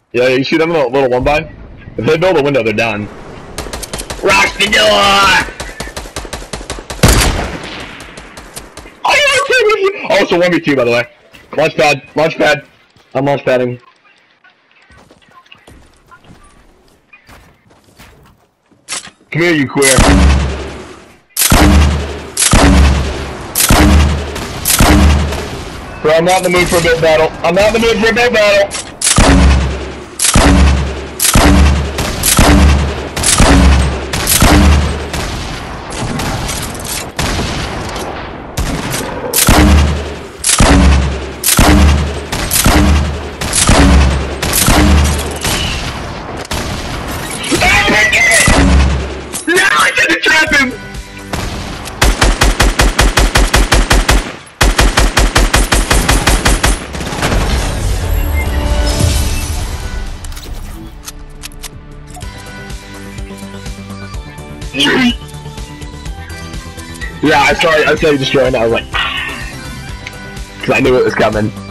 Yeah, you see them little one by? If they build a window, they're done. Rock the door! Oh, yeah, oh, it's a 1v2, by the way. Launch pad, launch pad. I'm launch padding. Come here, you queer. Bro, I'm not in the mood for a big battle. I'm not in the mood for a big battle. No, I didn't trap him! Yeah, I saw you destroying that. I was like, because I knew it was coming.